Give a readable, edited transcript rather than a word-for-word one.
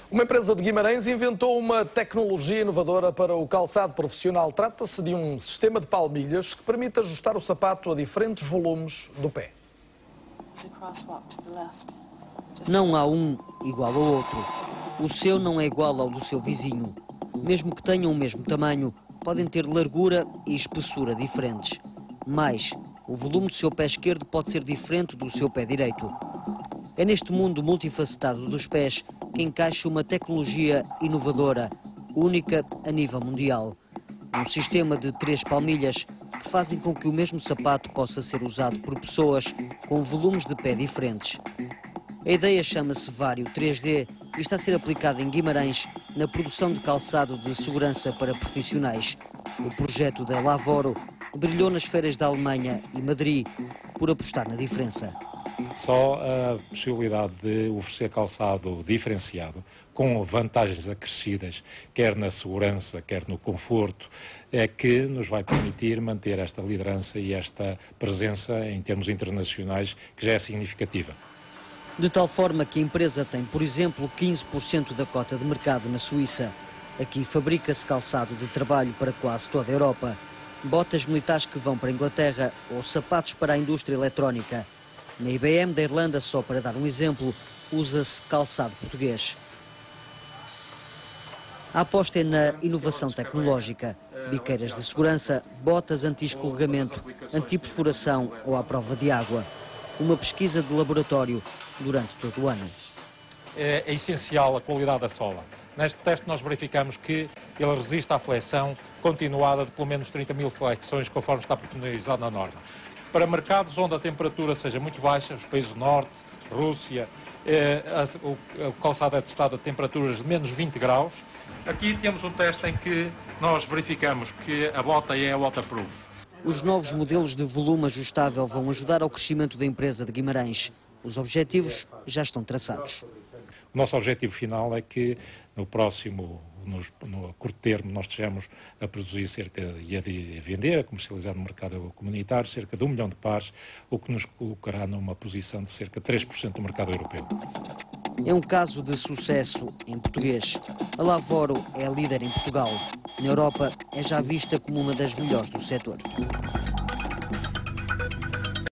Uma empresa de Guimarães inventou uma tecnologia inovadora para o calçado profissional. Trata-se de um sistema de palmilhas que permite ajustar o sapato a diferentes volumes do pé. Não há um igual ao outro. O seu não é igual ao do seu vizinho. Mesmo que tenham o mesmo tamanho, podem ter largura e espessura diferentes. Mas o volume do seu pé esquerdo pode ser diferente do seu pé direito. É neste mundo multifacetado dos pés que encaixa uma tecnologia inovadora, única a nível mundial. Um sistema de 3 palmilhas que fazem com que o mesmo sapato possa ser usado por pessoas com volumes de pé diferentes. A ideia chama-se Vario 3D e está a ser aplicada em Guimarães na produção de calçado de segurança para profissionais. O projeto da Lavoro brilhou nas feiras da Alemanha e Madrid por apostar na diferença. Só a possibilidade de oferecer calçado diferenciado, com vantagens acrescidas, quer na segurança, quer no conforto, é que nos vai permitir manter esta liderança e esta presença em termos internacionais, que já é significativa. De tal forma que a empresa tem, por exemplo, 15% da cota de mercado na Suíça. Aqui fabrica-se calçado de trabalho para quase toda a Europa. Botas militares que vão para a Inglaterra ou sapatos para a indústria eletrónica. Na IBM da Irlanda, só para dar um exemplo, usa-se calçado português. A aposta é na inovação tecnológica. Biqueiras de segurança, botas anti-escorregamento, anti-perfuração ou à prova de água. Uma pesquisa de laboratório durante todo o ano. É essencial a qualidade da sola. Neste teste nós verificamos que ele resiste à flexão continuada de pelo menos 30 mil flexões, conforme está preconizado na norma. Para mercados onde a temperatura seja muito baixa, os países do norte, Rússia, o calçado é testado a temperaturas de menos 20 graus. Aqui temos um teste em que nós verificamos que a bota é waterproof. Os novos modelos de volume ajustável vão ajudar ao crescimento da empresa de Guimarães. Os objetivos já estão traçados. O nosso objetivo final é que no curto termo, nós estejamos a produzir e a vender, a comercializar no mercado comunitário, cerca de 1 milhão de pares, o que nos colocará numa posição de cerca de 3% do mercado europeu. É um caso de sucesso em português. A Lavoro é líder em Portugal. Na Europa é já vista como uma das melhores do setor.